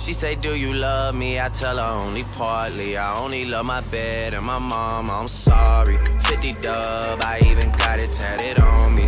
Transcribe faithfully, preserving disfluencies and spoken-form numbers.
She say, do you love me? I tell her only partly. I only love my bed and my mom, I'm sorry. fifty dub, I even got it tatted on me.